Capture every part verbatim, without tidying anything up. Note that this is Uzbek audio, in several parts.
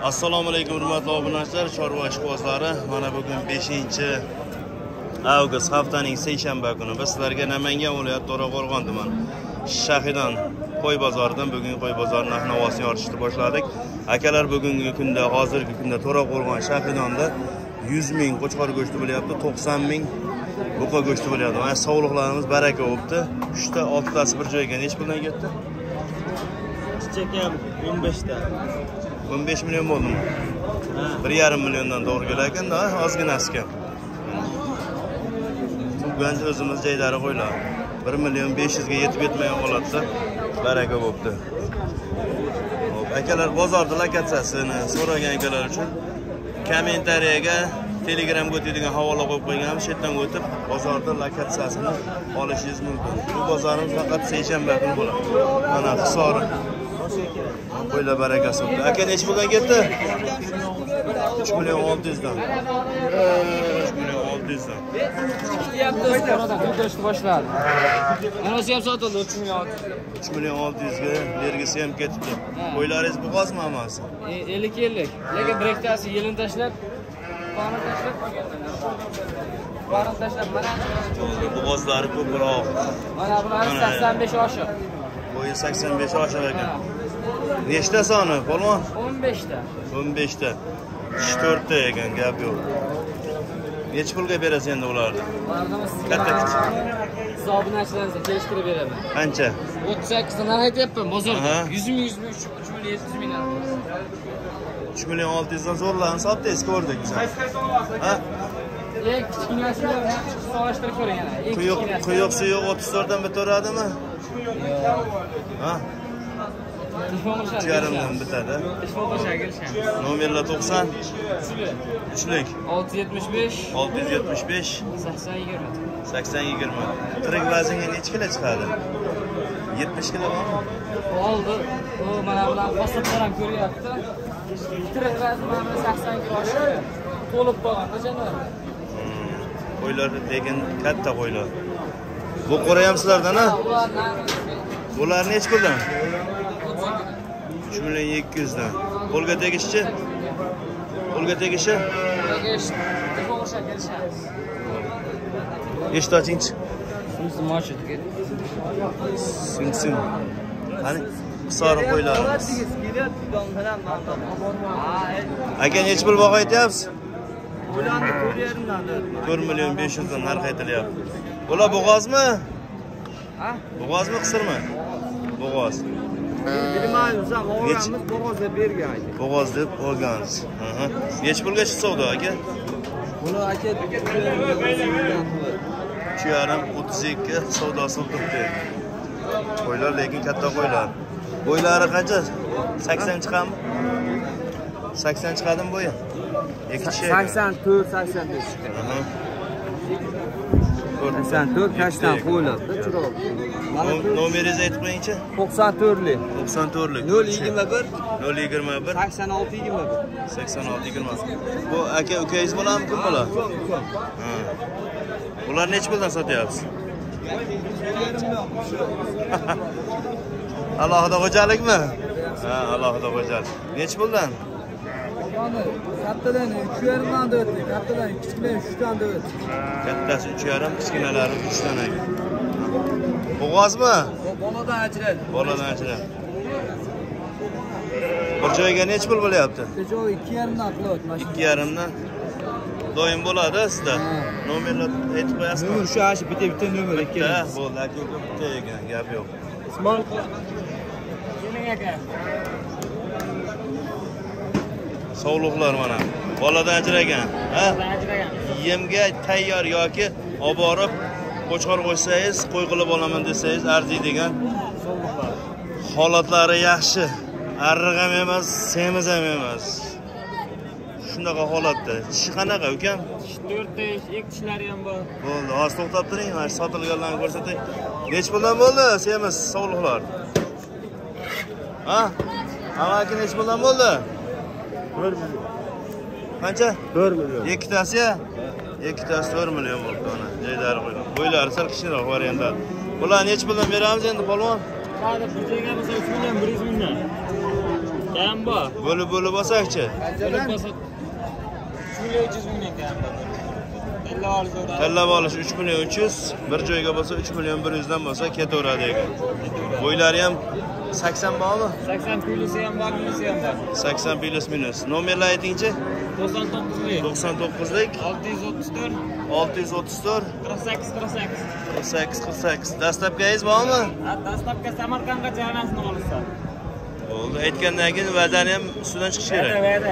Assalomu alaykum hurmatli obunachilar, chorva ishqibozlari. Mana bugun beshinchi avgust haftaning seshanba kuni biz sizlarga Namangan viloyati To'raqo'rg'on tuman Shahidon qo'y bozoridan bugun qo'y bozori narx-navosini yoritishni boshladik. Akalar bugungi kunda, hozirgi kunda To'raqo'rg'on Shahidonda yuz ming qo'chqor go'shti bo'lyapti, to'qson ming buqa go'shti bo'lyapti. Mana sog'liqlarimiz baraka bo'libdi. uchta oltitasi bir joyga nech puldan ketdi? Chekam o'n besh ta. o'n besh million bo'ldimi? bir yarim milliondan to'g'ri kelar ekan-da, ozginasiga. Bugun o'zimiz joylari qo'ylar. bir million besh yuz ga yetib yetmagan holatda baraka bo'libdi. Xo'p, akalar bozorda lokatsiyasini so'ragan akalar uchun kommentariyaga Telegramga o'tadigan havola qo'yib qo'yganmiz. Shu yerdan o'tib bozorda lokatsiyasini olishingiz mumkin. Bu bozorimiz faqat seshanba kuni bo'ladi. Mana Hisor qo'ylar barakasi bo'ldi. Aka nech puldan ketdi? uch million olti yuz dan. uch million olti yuz dan. Yapti, oradan ko'tarishni boshladi. Mana o'zi ham sotildi uch million. uch million olti yuz ga vergisi ham ketibdi. Qo'ylaringiz bo'g'ozmi hammasi? ellik ellik. Lekin brektasi yelin tashlab, qoni tashlab qo'yganlar. tashlab mana bo'g'ozlari ko'proq. Mana bular sakson besh oshiq. Bo'yi sakson besh oshiq ekan. Nechta soni, polvon? o'n besh ta. o'n besh ta. uch to'rt ta ekan, gap yo'q. Nech pulga berasiz endi ularni? Katta kichik. Hisoblachilarga kelishtirib beraman. Qancha? o'ttiz sakkiz dan aytyapman bozorda. yuz ming, yuz ming, uch million yetti yuz ming. uch million olti yuz dan zo'rlarni sotdingiz, ko'rdik biz. Ha? Eng kichkinasini solishtirib ko'ring yana. Quyuq, quyuq suyuq o'ttiz to'rt dan bitaveradimi? Ha? uch yarim dan bitadi. Nomerlar to'qson uchlik olti yuz yetmish besh olti yuz yetmish besh sakson yigirma sakson yigirma. Tirik vaznga necha kilo chiqadi? yetmish kilo bormi? Oldi. U mana bular bosiblar ham ko'ryapti. Tirik vazni mana sakson kilo oshadi. To'lib qolganda janob. Qo'ylar lekin katta qo'ylar. Bu qo'ra ham sizlardan, ha? Bular necha puldan? uch million ikki yuz dan. Qo'lga tegishchi? Qo'lga tegishi? Eshit ochingchi. Simsim ochib ketdi. Simsim. Qani Hisor qo'ylarimiz. Aka necha pul baho aytyapsiz? Ularni to'rt yarim dan to'rt million besh yuz dan narx aytilyapti. Bular bo'g'ozmi? Ha? Bo'g'ozmi, qisirmi? Bo'g'oz. Bilmaymiz, ham o'g'limiz bo'g'oz deb bergan. Bo'g'oz deb olgansiz. Aha. Nech pulga chiqsa savdo aka? Buni aka uch yarim o'ttiz ikki savdosi turibdi. Qo'ylar lekin katta qo'ylar. Bo'ylari qancha? sakson chiqadimi? sakson chiqadimi bo'yi? Ikki kishi. sakson to'rt sakson besh. Aha. sakson to'rt kashdan qo'yiladi, chiroq. Nomeringizni aytib qo'yingchi? to'qson to'rtlik. to'qson to'rtlik. nol yigirma bir nol yigirma bir sakson olti yigirma bir. sakson olti yigirma. Bu aka ukangiz bo'ladimi, kim bo'ladi? Ha. Ular nech puldan sotyapsiz? Alohida xo'jalikmi? Ha, alohida xo'jalik. Nech puldan? Kattadan uch yarim dan o'tdi, kattadan kichkina uch dan o'tdi. Kattasi uch yarim, kichkinalari uch dan ekan. Bo'g'ozmi? Boladan ajraldi. Boladan ajraldi. Bir joyga nech pul bo'lyapti? Bir joy ikki yarim dan qiladi. ikki yarim dan. Doim bo'ladi sizda. Nomerlar aytib qo'yasizmi? Nomer shu ashi bitta bitta nomer ekan. Ha, bo'ldi, aka bitta ekan, gap yo'q. Ismoil keling aka. Sog'liqlar mana. Boladan ajragan, ha? Ajragan. Yemga tayyor yoki olib borib qo'chqor qo'ysangiz, qo'y qilib olaman desangiz arziydigan holatlari yaxshi. Arriq ham emas, semiz ham emas. Shunaqa holatda. Tishi qanaqa, ukam? to'rt ta ek tishlari ham bor. Bo'ldi, hozir to'xtab turing, mana sotilganlarni ko'rsatay. Nech puldan bo'ldi semiz sog'liqlar? Ha? Amaki nech puldan bo'ldi? bir million. Qancha? to'rt million. Ikkitasi-ya? Ikkitasi to'rt million bo'ldi mana. Joylari qo'ygan. Bo'ylari sal kichikroq variantlar. Bular nech puldan beramiz endi polvon? Hozir bir joyga bo'lsa uch million bir yuz mingdan. Kam bor. Bo'lib bo'lib olsak-chi? Bo'lib bo'lsa uch million uch yuz ming kam bor. Tallab olish. Tallab olish uch million uch yuz, bir joyga bo'lsa uch million bir yuz dan bo'lsa ketaveradi ekan. Bo'ylari ham sakson bormi? sakson plus ham bor, minus ham bor. sakson plus minus. Nomerlar aytingchi? to'qson to'qqizlik. to'qson to'qqizlik olti yuz o'ttiz to'rt. olti yuz o'ttiz to'rt qirq sakkiz qirq sakkiz. qirq sakkiz qirq sakkiz. Dastlabkingiz bormi? Dastlabki Samarqandga jo'nasini olsa. Bo'ldi. Aytgandan keyin va'dani ham ustidan chiqish kerak. Va'da, va'da.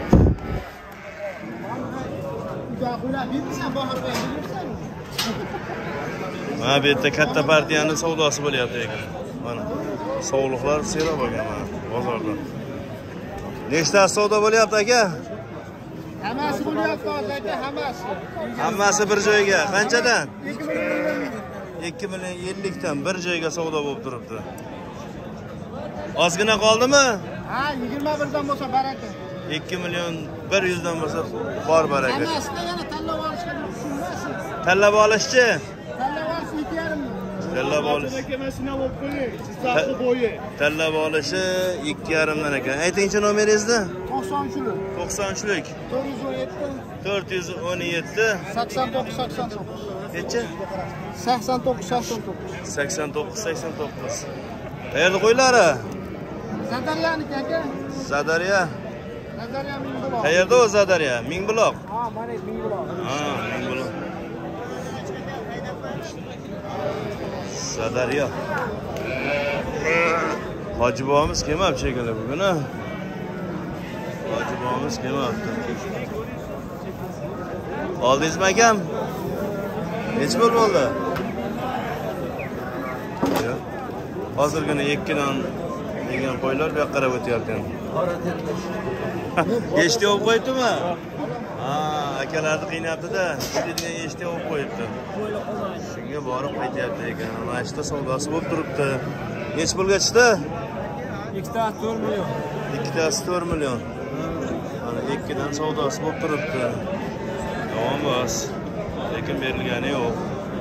Mana bu yerda katta partiyaning savdosi bo'lyapti ekan. Mana sovliqlar serob ekan mana bozorda. Nechta savdo bo'lyapti aka? Hammasi bo'lyapti aka, hammasi. Hammasi bir joyga. Qanchadan? ikki million ellik dan bir joyga savdo bo'lib turibdi. Ozgina qoldimi? Ha, yigirma bir dan bo'lsa baraka. ikki million bir yuz dan bo'lsa bor baraka. Hammasida yana tanlab olishga tushunmasin. Tanlab olishchi? Tanlab olish ikki yarim ming. Tanlab olish. Tanlab olishi ikki yarim dan ekan. Aytingchi nomeringizni? to'qson uchlik. to'qson uchlik. to'rt yuz o'n yetti. to'rt yuz o'n yetti. sakson to'qqiz sakson to'qqiz. Necha? sakson to'qqiz sakson to'qqiz. sakson to'qqiz sakson to'qqiz. Qayerda qo'ylari? Zadaryaniki aka. Zadarya. Zadarya Mingbuloq. Qayerda o Zadarya? Mingbuloq. Ha, mana Mingbuloq. Ha, Mingbuloq. Zadarya. Hoji bobomiz kelmabdi shekilli bugun, ha? Hoji bobomiz kelmabdi. Oldingizmi akam? Necha pul bo'ldi? Yo'q. Hozirgina ikki dan degan qo'ylar bu yoqqa qarab o'tyapti. Eshitib olib qo'yibdimi? Ha, akalarni qiynayapti-da, degan eshitib olib qo'yibdi. Shunga borib qaytyapti ekan. Mana ishda savdosi bo'lib turibdi. Necha pulga chiqdi? ikkitasi to'rt million. ikkitasi to'rt million. Mana ikki dan savdosi bo'lib turibdi. Tamom bas. Lekin berilgani yo'q.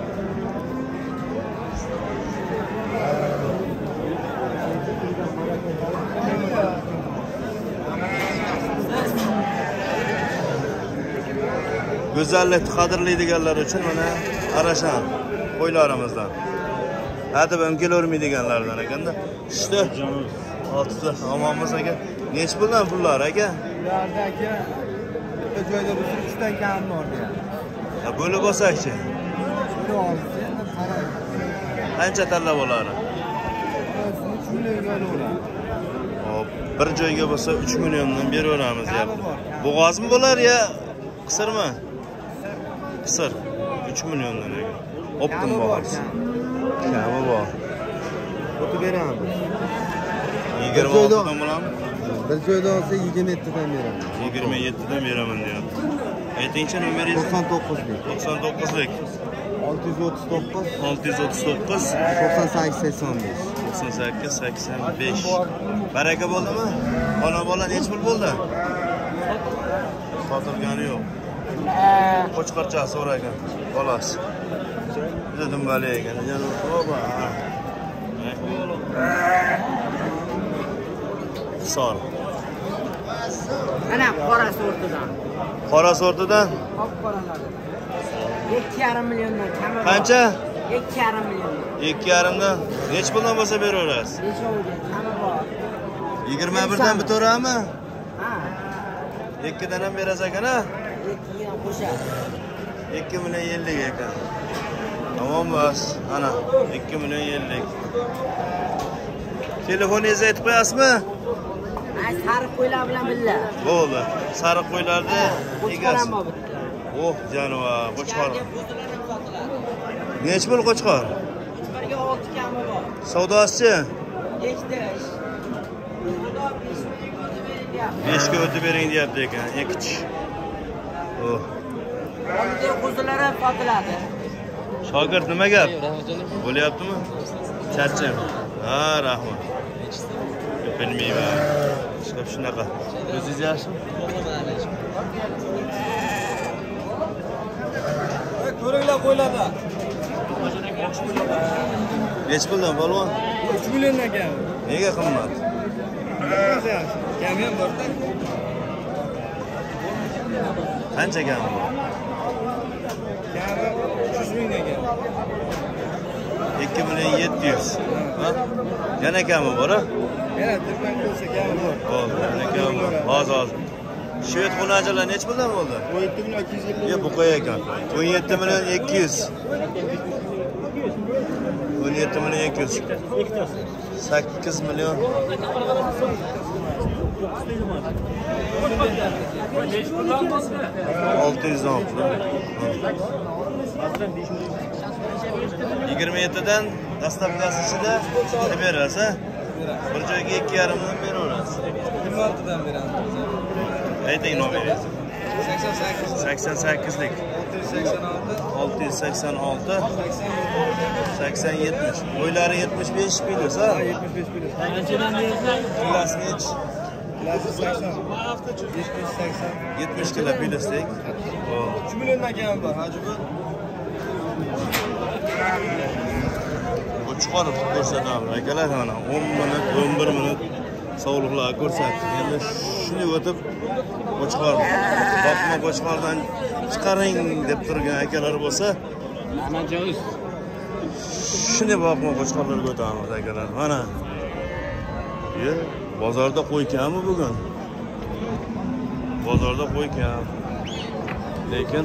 Go'zallikni qadrlaydiganlar uchun mana Arashan qo'ylarimizdan. Hadeb ham kelavermaydiganlardan ekanda. Ishda oltita omonmiz aka. Nech puldan pullar aka? Ularda aka bitta joyda biz uch dan kam bor deya. Ha, bo'lib olsak-chi? Bo'lib olsa endi qarang. Qancha tanlab oladi? uch millionga olaveradi. Hop, bir joyga bo'lsa uch milliondan beraveramiz deyapti. Bo'g'ozmi bo'lar ya qisirmi? Qisir. uch milliondan ekan. Optim bo'g'oz. Kami bor. O'tib beraman. yigirma olti dan bo'ladimi? Bir joyda olsa yigirma yetti dan beraman. yigirma yetti dan beraman deyapti. Aytingchi nomeringizni? to'qson to'qqiz lik. to'qson to'qqizlik. olti yuz o'ttiz to'qqiz. olti yuz o'ttiz to'qqiz. to'qson sakkiz sakson besh. to'qson sakkiz sakson besh. Baraka bo'ldimi? Ona bola necha pul bo'ldi? Sotilgani yo'q. Qo'chqorcha so'ragan. Xolos. Juda dumbali ekan. Oba. Sol. Mana qora sortidan. Qora sortidan? Qop qoralar. ikki yarim milliondan kami bor. Qancha? ikki yarim million. ikki yarim dan. Nech puldan bo'lsa beraverasiz? Necha kami bor? yigirma bir dan bitaverammi? Ha. ikki dan ham berasiz ekan-a? ikki dan qo'shadi. ikki million ellik ekan. Tamom bas. Ana ikki million ellik. Telefoningizni aytib qo'yasizmi? Ay, sariq qo'ylar bilan billa. Bo'ldi. Sariq qo'ylarni egasi. Qo'chqor bitta. Oh, janob, qo'chqor. Nech pul qo'chqor? Qo'chqorga olti kami bor. Savdosi-chi? Yechtish. besh ga o'tib bering deyapti ekan. Ikkich. Oh. Oldi qo'zilari sotiladi. Shogird nima gap? Bo'lyaptimi? Charcham. Ha, rahmat. Bilmayman. Ishqab shunaqa. O'zingiz yaxshimi? Ko'ringlar qo'ylarda. Nech puldan polvon? uch milliondan kam. Nega qimmat? Kami ham bor-da. Qancha kami bor? Kami uch yuz ming ekan. ikki million yetti yuz. Ha? Yana kami bor-a? Yana turgan bo'lsa kami bor. Bo'ldi, yana kami bor. Hozir hozir. Shved xunachalar necha puldan bo'ldi? o'n yetti million ikki yuz ellik. Yo, bu qo'y ekan. o'n yetti million ikki yuz. o'n yetti million ikki yuz. sakkiz million. olti yuz dan oldi. yigirma yetti dan dastavkasi ichida qilib berasiz. Bir joyga ikki yarim dan beraverasiz. yigirma olti dan beramiz. Ayting nomeringizni. sakson sakkiz. sakson sakkizlik. olti yuz sakson olti. sakson yetmish. Bo'ylari yetmish besh plyus, ha? yetmish besh plyus. Kilosi nech? Kilosi sakson. yetmish sakson. yetmish kilo plyusdek. uch milliondan kam bor, Hoji bu. Bu chiqarib ko'rsatamiz. Akalar mana o'n minut, o'n bir minut sog'liqlar ko'rsatdik. Endi shuni o'tib qo'chqor, boqma qo'chqordan chiqaring deb turgan akalar bo'lsa, Aman joiz. shuni boqma qo'chqorlarga o'tamiz akalar. Mana. Ye, bozorda qo'y kammi bugun? Bozorda qo'y kam. Lekin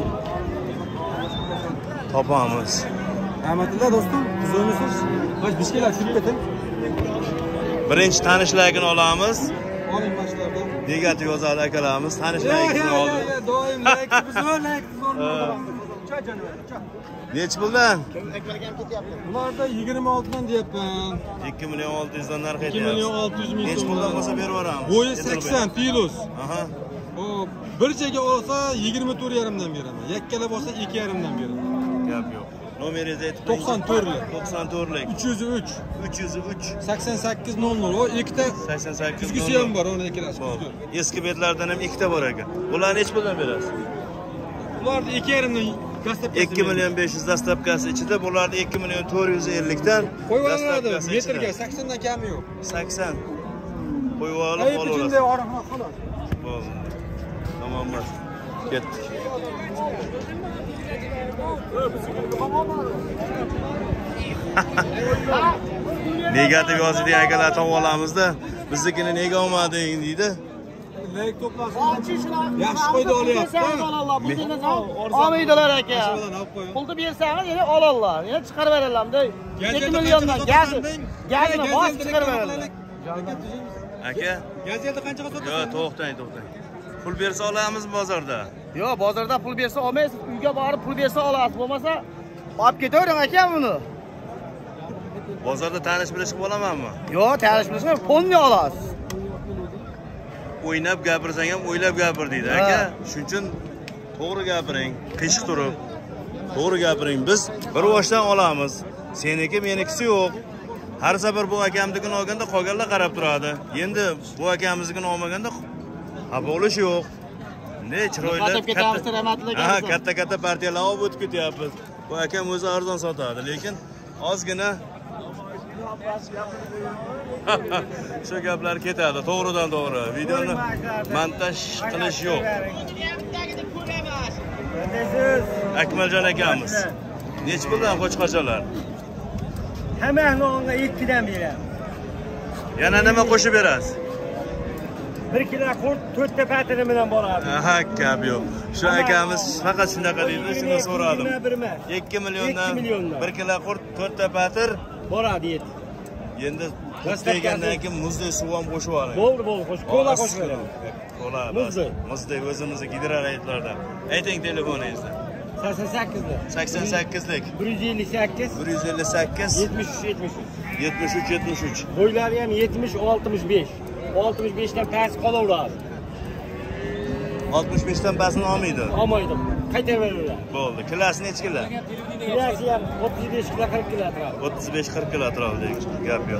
topamiz. Rahmatulloh do'stim, bizomisiz? Qo'sh bishkela tushib keting. Birinchi tanishlarni olamiz. Oling boshlarda. Negativ yozadi akalarimiz. Tanishlarni oldi. Doim like, bizon like, bizon. Cha janob, cha. Nech puldan? Ularda yigirma olti dan deyapman. ikki million olti yuz dan narx ikki aytyapsiz. million olti yuz ming Nech so'm. puldan bo'lsa berib yuboramiz. Bo'yi sakson plyus. Aha. Hop, bir joyga olsa yigirma to'rt yarim dan beraman. Yakkala bo'lsa ikki yarim dan beraman. Gap yo'q. Nomeringizni aytib to'qson to'rtlik. to'qson to'rtlik. uch yuz uch. uch yuz uch. sakson sakkiz nol nol. O ikkita sakson sakkiz. kuzgisi ham bor, ona ikkalasi. Eski betlardan ham ikkita bor ekan. Bularni nech puldan berasiz? Ularni ikki yarim dan dastlabki ikki million besh yuz dastavkasi ichida, bularni ikki million to'rt yuz ellik dan qo'yib oladi. Metrga sakson dan kami yo'q. sakson. Qo'yib olib Ayb olaverasiz. shunday oraqma xolos. Bo'ldi. Tamommi? Ketdik. Negativ yozdi akalar topib olamizda. Biznikini nega olmading deydi. Lek to'plasin. Yaxshi qo'ydi olyapti. Olmaydilar aka. Pulni bersangiz yana oladilar. Yana chiqarib beradilar. ikki milliondan gaz. Gazini bos chiqarib beradilar. Aka, Gazelda qanchaga sotasan? yo to'xtang, to'xtang. Pul bersa olamizmi bozorda? Yo'q, bozorda pul bersa olmaysiz. Uyga borib pul bersa olasiz. Bo'lmasa olib ketavering aka buni. Bozorda tanish bilishib olamanmi? Yo'q, tanish bilishni pulni olasiz. O'ynab gapirsang ham o'ylab gapir deydi aka. Shuning uchun to'g'ri gapiring, qiyshiq turib. To'g'ri gapiring. Biz bir boshdan olamiz. Seniki, menikisi yo'q. Har safar bu akamnikini olganda qolganlar qarab turadi. Endi bu akamiznikini olmaganda xafa bo'lish yo'q. Ne chiroyli katta. Ha, katta-katta partiyalar olib o'tib ketyapmiz. Bu akam o'zi arzon sotadi, lekin ozgina shu gaplar ketadi, to'g'ridan to'g'ri. Videoni montaj qilish yo'q. Akmaljon akamiz. Nech puldan qo'chqorchalar? Hammani onga ikki dan beramiz. Yana nima qo'shib berasiz? bir kilo qurt to'rtta patini bilan boradi. Aha, gap yo'q. Shu akamiz faqat shunaqa deydi, shuni so'radim. ikki milliondan bir kilo qurt, to'rtta patir boradi yet. Endi qo'shgandan keyin muzdek suv ham qo'shib oling. Bo'ldi, bo'ldi, qo'shib. Kola qo'shib beraman. Kola, muzdek. Muzdek o'zimizni gidrolaytlardan. Ayting telefoningizni. sakson sakkizlik. sakson sakkizlik. bir yuz ellik sakkiz. bir yuz ellik sakkiz. yetmish uch yetmish uch. yetmish uch yetmish uch. Bo'ylari ham yetmish oltmish besh. oltmish besh dan past qolaveradi. oltmish besh dan pastni olmaydi. Olmaydi. Qaytaraveradi. Bo'ldi. Kilosi necha kilo? Kilosi ham o'ttiz besh kilo qirq kilo turadi. o'ttiz besh qirq kilo turadi. Gap yo'q.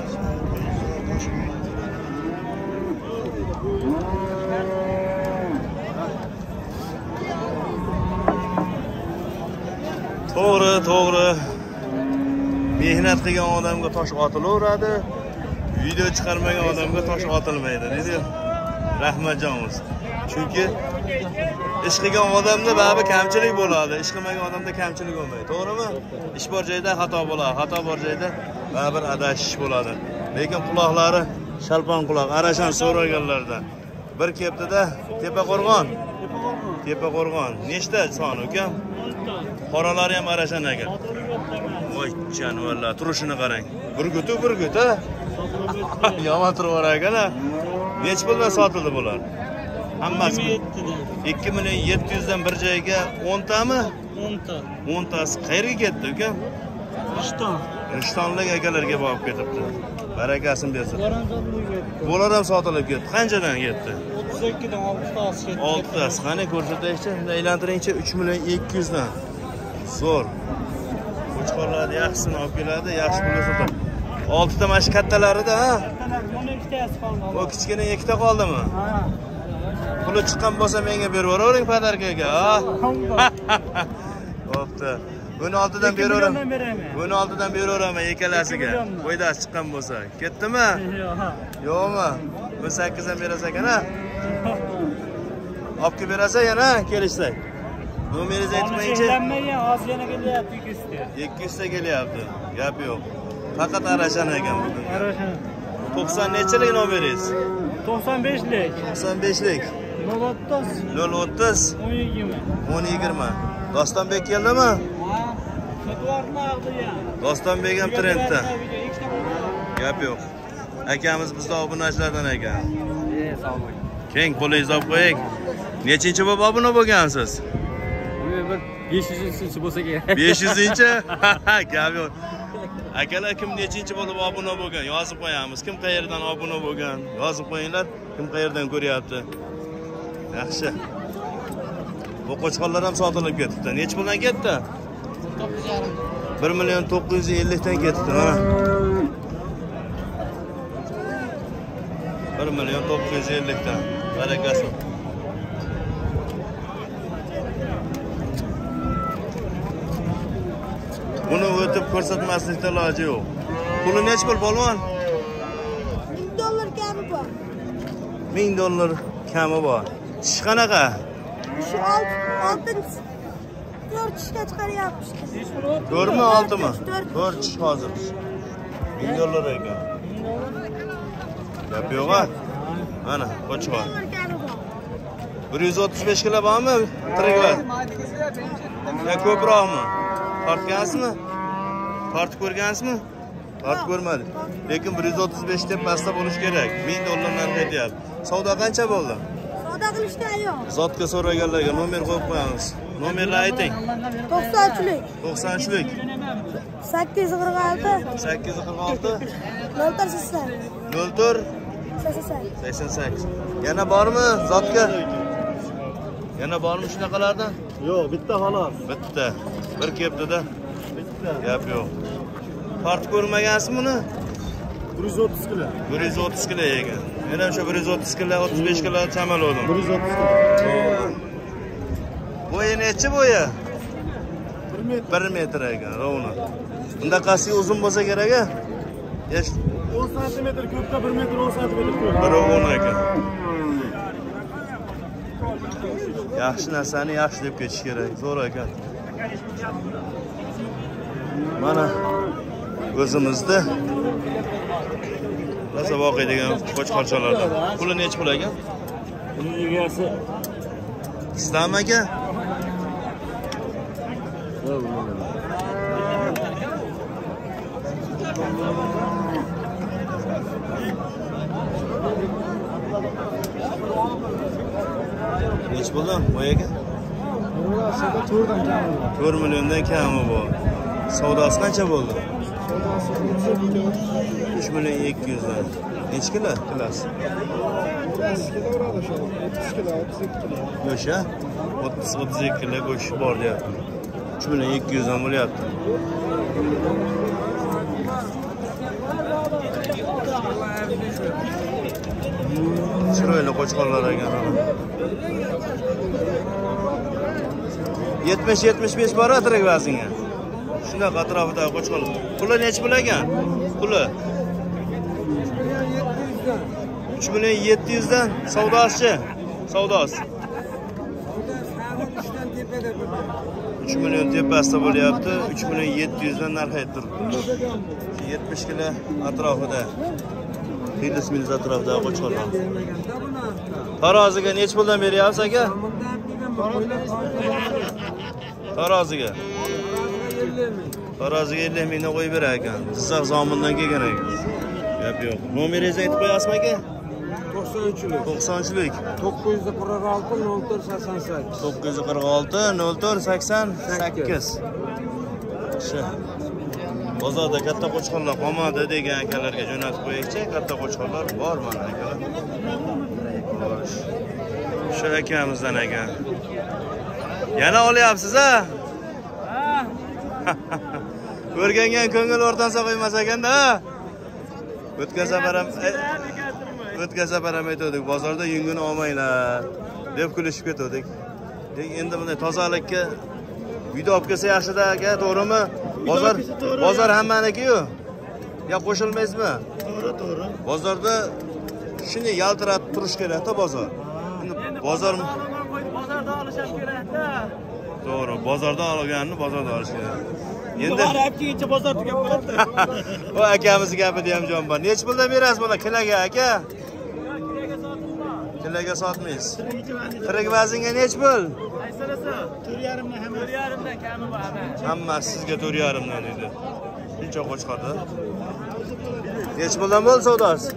To'g'ri, to'g'ri. Mehnat qilgan odamga tosh otilaveradi. Video chiqarmagan odamga tosh otilmaydi, deydi. Rahmatjonimiz. Chunki ish qilgan odamda baribir kamchilik bo'ladi, ish qilmagan odamda kamchilik bo'lmaydi. To'g'rimi? Ish bor joyda xato bo'ladi, xato bor joyda baribir adashish bo'ladi. Lekin quloqlari shalpon quloq, arashan so'raganlardan. Bir keptida Tepaqo'rg'on. Tepaqo'rg'on. Nechta soni ukam? Qoralari ham arashan ekan. Voy jonivorlar, turishini qarang. Burgutu burgut ha. Yomon turib ekan-a. Nech puldan sotildi bular? Hammasi ikki million yetti yuz dan bir joyga o'n tami? o'n ta. o'n tasi qayerga ketdi ukam? Rishton. Rishtonlik akalarga borib ketibdi. Barakasini bersin. Bular ham sotilib ketdi. Qanchadan ketdi? o'ttiz ikki dan olti tasi ketdi. olti tasi. Qani ko'rsataychi? Aylantiringchi uch million ikki yuz dan. Zo'r. Qo'chqorlarni yaxshisini olib keladi, yaxshi pulga sotadi. olti ta mana shu kattalarida, ha? Kattalar o'n ikkitasi qoldi. O kichkina ikkita qoldimi? Ha. Puli chiqqan bo'lsa menga berib yuboravering podarkaga, ha? Bo'pti. o'n olti dan beraveraman. o'n olti dan beraveraman ikkalasiga. Qo'ydasi chiqqan bo'lsa. Ketdimi? Yo'q. Yo'qmi? o'n sakkiz dan berasan ekan, ha? Olib kelib berasan yana kelishsak. Nomeringizni aytmaychi? Aytmayman, hozir yana kelyapti ikki yuz ta. ikki yuz ta kelyapti. Gap yo'q. Faqat arashan ekan bugun. Arashan. to'qson nechilik nomeringiz? to'qson beshlik. to'qson beshlik. nol o'ttiz. nol o'ttiz. o'n yigirma. o'n yigirma. Dostonbek keldimi? Ha. Fotovarni oldiya. Dostonbek ham trendda. Gap yo'q. Akamiz bizda obunachilardan ekan. E, sog' bo'ling. Keng qo'lingizni olib qo'ying. Nechinchi bo'lib obuna bo'lgansiz? Bir besh yuzinchi bo'lsa kerak. besh yuzinchi? Gap yo'q. Akalar kim nechinchi bo'lib obuna bo'lgan? Yozib qo'yamiz. Kim qayerdan obuna bo'lgan? Yozib qo'yinglar. Kim qayerdan ko'ryapti? Yaxshi. Bu qo'chqorlar ham sotilib ketdi. Nech puldan ketdi? bir million to'qqiz yuz ellik dan ketdi, mana. bir million to'qqiz yuz ellik dan. Barakasi. Buni o'tib ko'rsatmaslikda iloji yo'q. Puli nech pul polvon? ming dollar kami bor. ming dollar kami bor. Tish qanaqa? Shu oltinchi to'rt tishga chiqaryapmiz. to'rtmi, oltimi? to'rt tish hozir. ming dollar ekan. Gap yo'q-a? Mana, qo'chqor. bir yuz o'ttiz besh kilo bormi? Tiriklar. Ya ko'proqmi? Tortgansizmi? Tortib ko'rgansizmi? Tortib ko'rmadim. Lekin bir yuz o'ttiz besh deb pastda bo'lish kerak. ming dollardan aytyapti. Savdo qancha bo'ldi? Savdo qilishga yo'q. Zotga so'raganlarga nomer qo'yib qo'yamiz. Nomerni ayting. to'qsonchilik. to'qsonchilik. sakkiz yuz qirq olti. sakkiz yuz qirq olti. nol to'rt sakson. nol to'rt sakson sakkiz. Yana bormi zotga? Yana bormi shunaqalardan? Yo'q, bitta xolos. Bitta. Bir keptida. Bitta. Gap yo'q. Tortib ko'rmagansiz buni? bir yuz o'ttiz kilo. bir yuz o'ttiz kilo ekan. Men ham shu bir yuz o'ttiz kilo, o'ttiz besh kilo chamaldim. bir yuz o'ttiz kilo. Bo'yi nechi bo'yi? bir metr. bir metr ekan, rovna. Bundaqasi uzun bo'lsa kerak-a? Yosh o'n santimetr ko'pda bir metr o'n santimetr ko'p. bir o'n ekan. Yaxshi narsani yaxshi deb ketish kerak. Zo'r ekan. Mana o'zimizda rosa voqeadigan qo'chqorchalardan. Puli nech pul ekan? Uning egasi Islom aka? Nech bo'ldi boy aka? to'rt milliondan kami bor. Savdosi qancha bo'ldi? uch million ikki yuz dan. Necha kilo kilasi? Go'sht, o'ttiz o'ttiz ikki kilo go'sht bor deyapti. uch million ikki yuz dan bo'lyapti. Chiroyli qo'chqorlar ekan. yetmish yetmish besh bor tirik vaznga. Shunaqa atrofidagi qo'chqorlar. Puli nech pul ekan? Puli uch million yetti yuz dan savdosi. Savdosi. uch million tepasida bo'lyapti. uch million yetti yuz dan narx ayttiribdi. yetmish kilo atrofida. Filiz-miliz atrofida qo'chqorlar. Taroziga necha puldan beryapsiz aka? Taroziga. Taroziga ellik mingdan qo'yib berar ekan. Jizzax zomindan kelgan ekan. Gap yo'q. Nomeringizni aytib qo'yasizmi aka? to'qson uchlik. to'qson uchlik. to'qqiz yuz qirq olti nol to'rt sakson sakkiz. to'qqiz yuz qirq olti nol to'rt sakson sakkiz. Shu. Bozorda katta qo'chqorlar qolmadi degan akalarga jo'natib qo'yaychi. Katta qo'chqorlar bor mana akalar. Xo'sh. Shu akamizdan ekan. Yana olyapsiz-a? Ko'rgangan ko'ngil o'rtansa qo'ymas ekanda. O'tgan safar ham o'tgan safar ham aytdik, bozorda yungini olmanglar deb kulishib ketdik. Endi bunday tozalikka uyda olib kelsa yaxshi-da aka, to'g'rimi? Bozor bozor hammaniki-yu. Ya qo'shilmaysizmi? To'g'ri, to'g'ri. Bozorda shuni yaltiratib turish kerak-da bozor. Endi bozor bozorda olishib kerak-da. To'g'ri, bozorda olganini bozorda olish kerak. Endi borib bozor tugab qoladi. O akamiz gapida ham jon bor. Nech puldan berasiz buni kilaga aka? Kilaga sotmaysiz. Tirik vaznga nech pul? Aysanasa to'rt yarim dan hamma to'rt yarim dan kami bor hamma. Hamma sizga to'rt yarim dan dedi. Shuncha qo'chqorda. Nech puldan bo'ldi savdosi?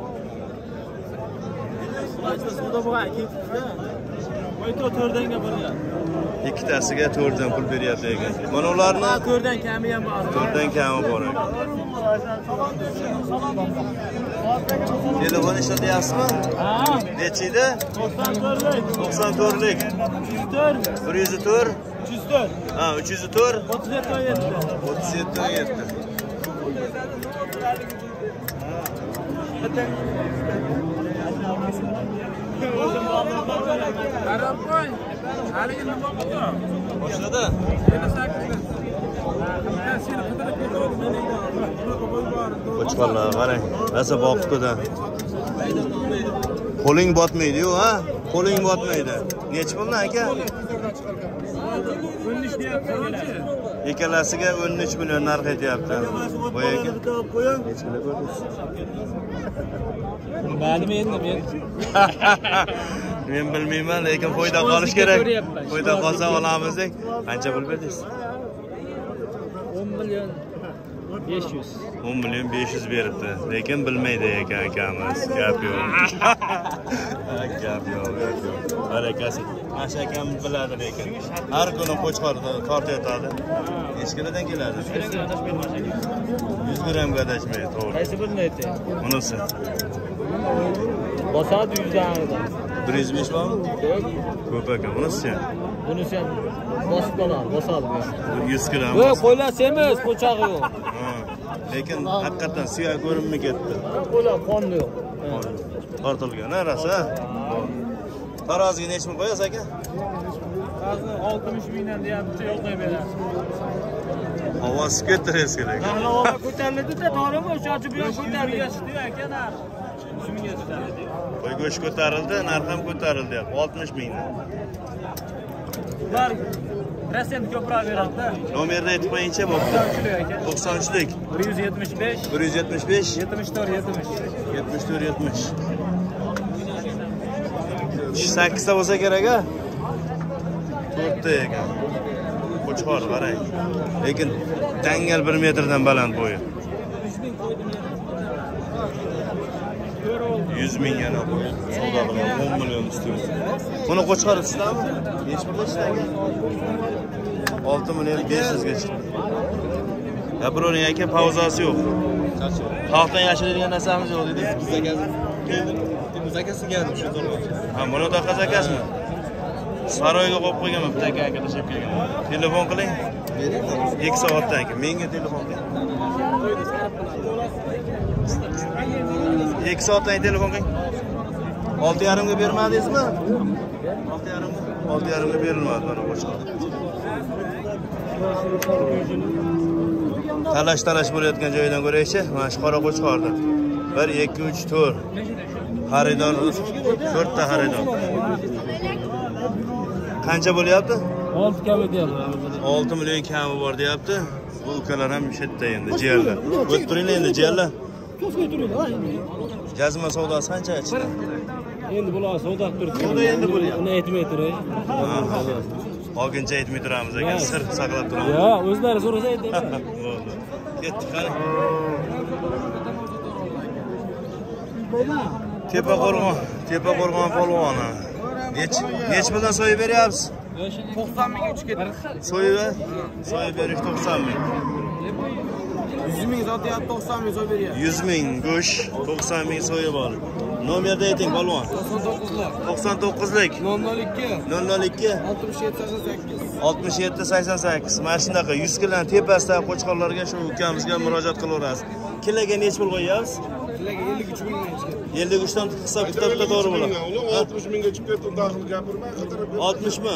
Savdo bo'lgan ketdi. Qo'yto to'rt danga bo'lyapti. Ikkitasiga to'rt dan pul beryapti ekan. Mana ularni to'rt dan kami ham bor. to'rt dan kami bor ekan. Telefon ishlatyapsizmi? Ha. Necha edi? to'qson to'rtlik. to'qson to'rtlik. bir yuz to'rt. uch yuz to'rt. Ha, uch yuz to'rt. o'ttiz yetti o'n yetti. o'ttiz yetti o'n yetti. Qarab qo'y. Haligi nima bo'ldi? Boshladi. Qo'chqorlar qarang, asa boqibdi. Qo'ling botmaydi-yu, ha? Qo'ling botmaydi. Nech puldan aka? o'n uch deyapti. Ikkalasiga o'n uch million narx aytyapti. Voy aka. Nech pul ko'rdingiz? Ma'lum endi men. Men bilmayman, lekin foyda qolish kerak. Foyda qolsa olamiz dek. Qancha pul berdingiz? o'n million besh yuz. o'n million besh yuz beribdi, lekin bilmaydi ekan akamiz. Gap yo'q. Gap yo'q, gap yo'q. Barakasi. Mana akam biladi lekin. Har kuni qo'chqorda tortayotadi. Necha kilodan keladi? yuz grammga adashmaydi, to'g'ri. Qaysi birini aytay? Bunisi. Bosadi yuz dan. bir yuz besh bormi? Ko'p ekan. Bunisi. Bunisi ham bosib qoladi, bosadi bu. yuz gramm. Yo'q, qo'ylar semiz, qo'chog'i yo'q. Ha. Lekin haqiqatan suyak ko'rinmay ketdi. Qo'ylar qonni yo'q. Tortilgan, ha, rosa. Taroziga necha pul qo'yasiz aka? Hozir oltmish mingdan deyapti, yo'q deb beradi. Ovoz ketdi kerak. Havo ko'tarildi-da, to'g'rimi? O'sha bu yoq ko'tarildi aka narx. Shunga ko'tarildi. Qo'y go'sht ko'tarildi, narx ham ko'tarildi. oltmish mingdan. Ular rasm ko'proq beradi-da. Nomerni aytib qo'yingchi, bo'pti. to'qson uchlik. bir yuz yetmish besh. bir yuz yetmish besh. yetmish to'rt yetmish. yetmish to'rt yetmish. sakkizta bo'lsa kerak-a? to'rtta ekan. Qo'chqor qarang. Lekin dangal bir metrdan baland bo'yi. yuz ming yana qo'yib, savdo qilgan o'n million ustun. Buni qo'chqor sizlarmi? Nech pulda ishlagan? olti million besh yuz ga chiqdi. Gapiravering aka, pauzasi yo'q. Xalqdan yashiradigan narsamiz yo'q dedi. Bizga biz akasi keldi shu to'g'ri. Ha, buni da zakasmi? Saroyga qo'yib qo'yganman, bitta aka aka tashab kelganman. Telefon qiling. ikki soatdan keyin menga telefon qiling. ikki soatdan keyin telefon qiling. olti yarim ga bermadingizmi? olti yarim ga. olti yarim ga berilmadi mana qo'shib. Talash-talash bo'layotgan joydan ko'raychi, mana shu qora qo'chqorda. bir ikki uch to'rt Xaridor to'rtta xaridor. Qancha bo'lyapti? olti kami deyapti. olti million kami bor deyapti. Bu ukalar ham shetda endi jiyanlar. O'tib turinglar endi jiyanlar. Jazma savdosi qancha ichida? Endi bular savdo qilib turibdi. Savdo endi bo'lyapti. Uni aytmay turay. Olguncha aytmay turamiz ekan, sir saqlab turamiz. Yo, o'zlari so'rasa aytadi. Bo'ldi. Ketdik qani. Tepa qo'rg'on, tepa qo'rg'on polvoni. Nech, nech bilan so'yib beryapsiz? to'qson mingga uch ketdi. So'yib, so'yib berish to'qson ming. yuz ming sotyapti, to'qson ming so'yib beryapti. yuz ming go'sht, to'qson ming so'yib ol. Nomerda ayting polvon. to'qson to'qqizlik. nol nol ikki. nol nol ikki. oltmish yetti sakson sakkiz. oltmish yetti sakson sakkiz. Mana shunaqa yuz kilodan tepasidagi qo'chqorlarga shu ukamizga murojaat qilaverasiz. Kiloga nech pul qo'yapsiz? Sizlarga ellik uch mingdan chiqadi. ellik uch dan hisob kitobda to'g'ri bo'ladi. oltmish mingga chiqib ketdi, daxil gapirmay qidirib. oltmish mi?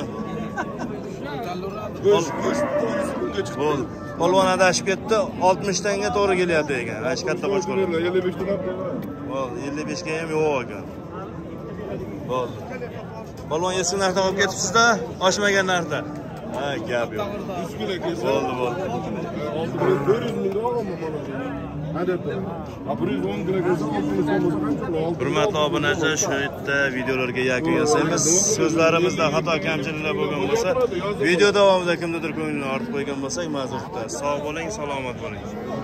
Go'sht mingga chiqib. Bo'ldi. Polvon adashib ketdi, oltmish tanga to'g'ri kelyapti ekan. Mana shu katta qo'chqorlar. ellik besh dan. Bo'ldi, ellik besh ga ham yo'q ekan. Bo'ldi. Polvon eski narxda olib ketibsiz-da, oshmagan narxda. Ha, gap yo'q. yuz kilo kelsa. Bo'ldi, bo'ldi. to'rt yuz ming olganman mana. Adabda. bir yuz o'n kilo kelsa, oltmish so'm bo'lsa qancha bo'ladi? Hurmatli obunachilar, shu yerda videolarga yakun yasaymiz. So'zlarimizda xato kamchiliklar bo'lgan bo'lsa, video davomida kimnidir ko'nglini ortib qo'ygan bo'lsak, ma'zur tutasiz. Sog' bo'ling, salomat bo'ling.